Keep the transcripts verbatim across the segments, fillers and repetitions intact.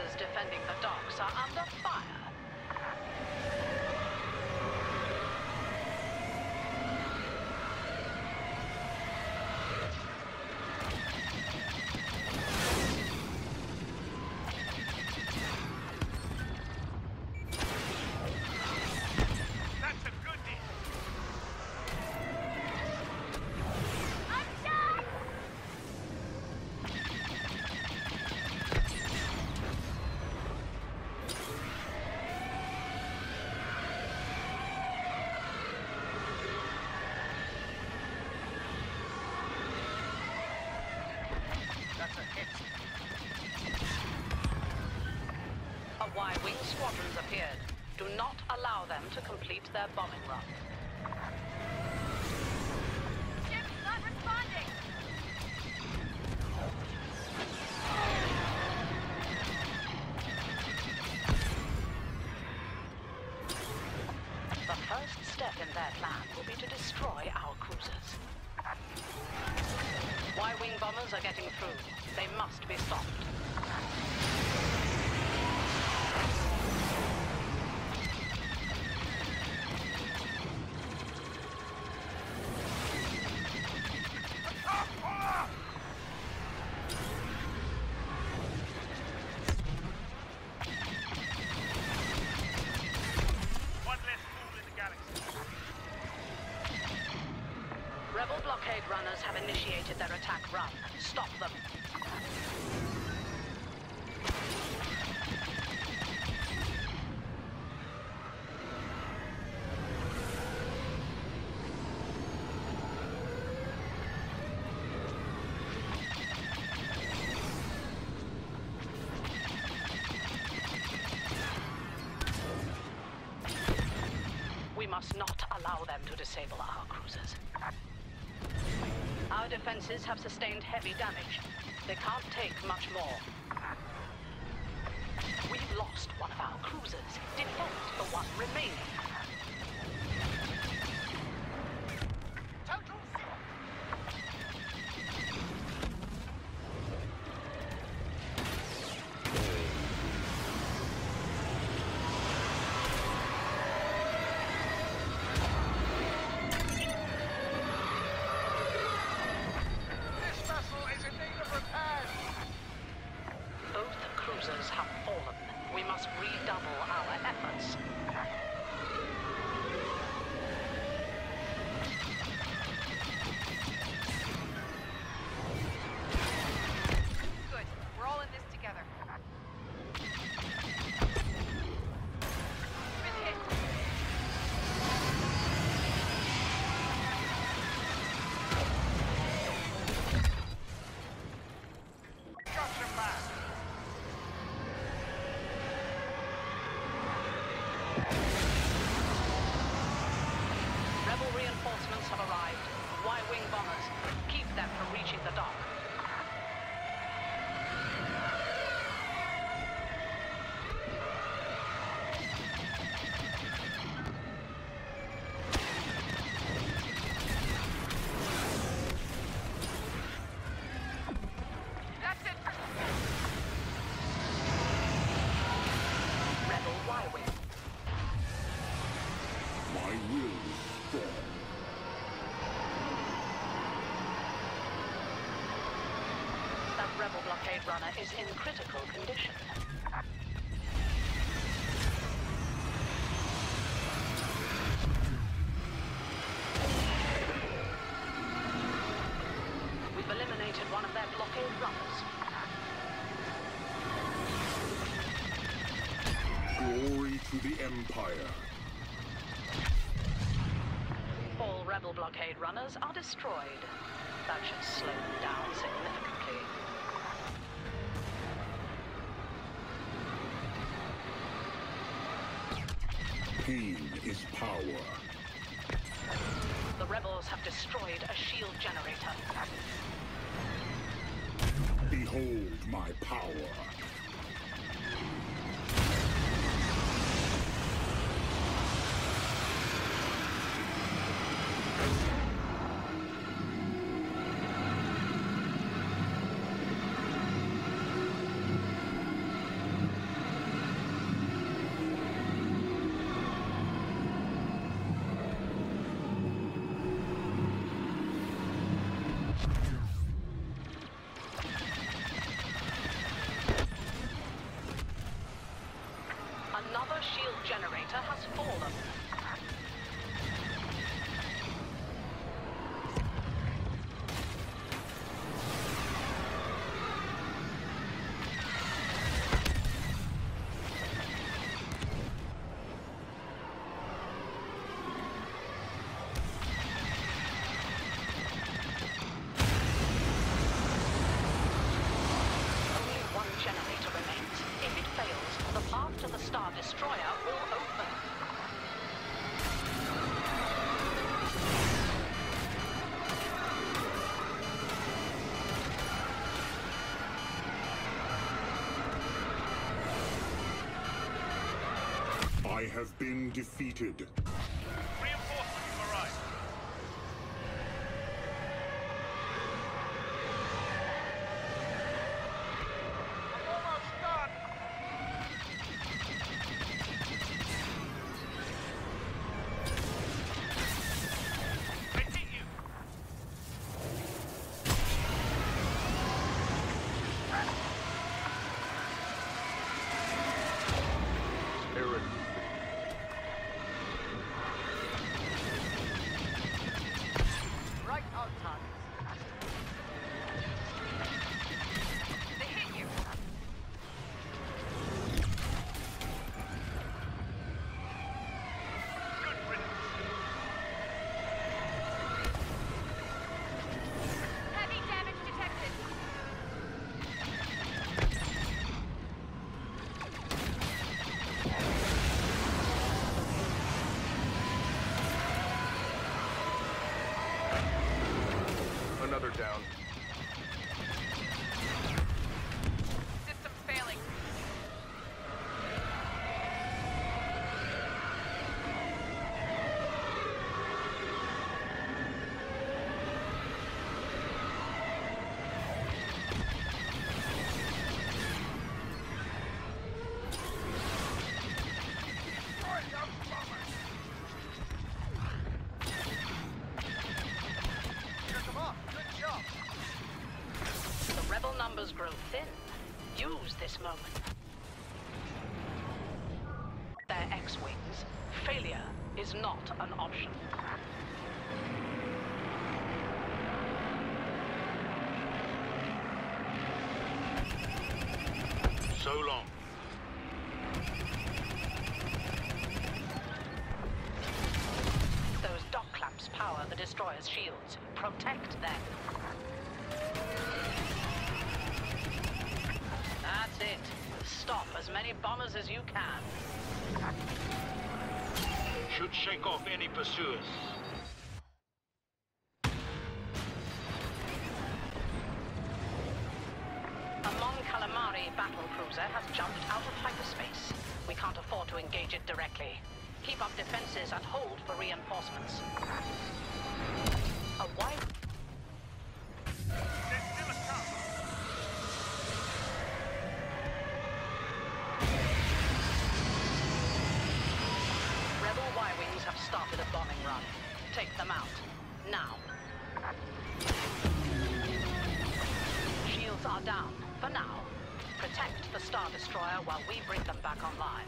cruisers defending the docks are under fire. Y-wing squadrons appeared. Do not allow them to complete their bombing run. Ship's not responding! The first step in their plan will be to destroy our cruisers. Y-wing bombers are getting through. They must be stopped. Rebel blockade runners have initiated their attack run. Stop them. We must not allow them to disable our cruisers. Our defenses have sustained heavy damage. They can't take much more. We've lost one of our cruisers. Defend the one remaining. Total have fallen. We must redouble our efforts. Good. We're all in this together. Been hit. Gotcha, man. Reinforcements have arrived. Y-wing bombers. Keep them from reaching the dock. That's it. Rebel Y-wing. My will is strong. That rebel blockade runner is in critical condition. We've eliminated one of their blockade runners. Glory to the Empire. All rebel blockade runners are destroyed. That should slow them down significantly. Pain is power. The rebels have destroyed a shield generator. Behold my power. have been defeated. Reinforcements have arrived. I'm almost done. I hit you. Spirit. Right on target. They hit you. Good riddance. Heavy damage detected. Another down. System failing. Check them off. Good job. The rebel numbers grow thin. Use this moment. Their X-Wings. Failure is not an option. So long. Those dock clamps power the destroyer's shields. Protect them. That's it. Stop as many bombers as you can. Should shake off any pursuers. A Mon Calamari battlecruiser has jumped out of hyperspace. We can't afford to engage it directly. Keep up defenses and hold for reinforcements. A wide... There's still a chance. Rebel Y-Wings have started a bombing run. Take them out. Now. Shields are down. For now. Protect the Star Destroyer while we bring them back online.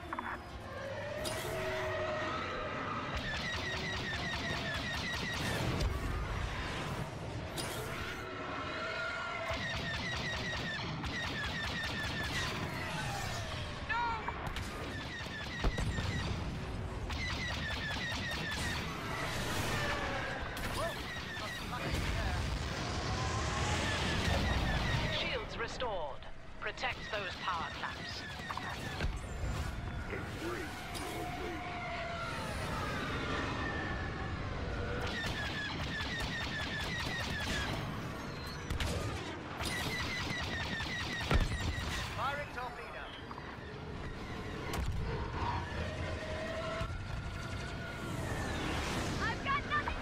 Shields restored. Protect those power clamps. Embrace your awakening. Firing torpedo. I've got nothing.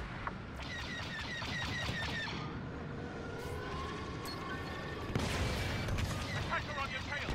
Attacker on your tail.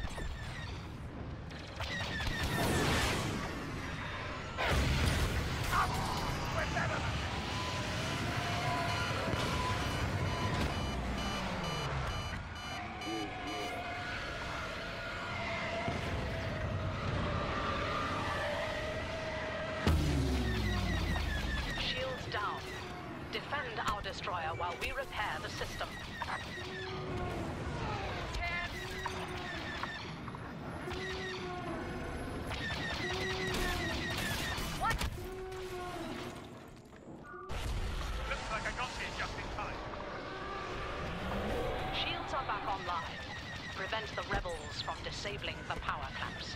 Shields down. Defend our destroyer while we repair the system. What? Looks like I got here just in time. Shields are back online. Prevent the rebels from disabling the power clamps.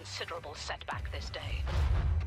considerable setback this day.